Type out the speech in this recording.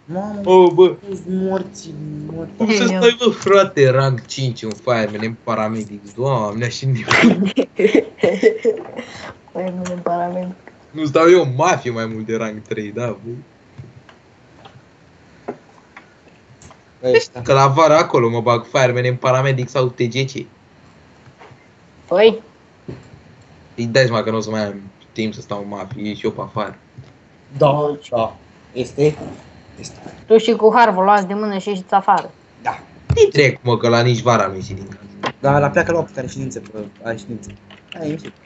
Mamă, Bă, morți. cum să stai, bă, frate, rank 5 în fireman, în paramedics, doamne, și Păi nu de paramedic. nu stau eu în mafie mai mult de rank 3, da, bă. Ăștia. Că la vara acolo mă bag fireman în paramedic sau TGC. Păi? Îi dai seama că nu o să mai am timp să stau în mafie și eu pe afară. Da. Este. Tu și cu Harvul luați de mână și ieșiți afară. Da. Trec, mă, că la nici vara nu ieși din casă. Dar la pleacă la 8 are ședință, are ședință. Hai, ieși.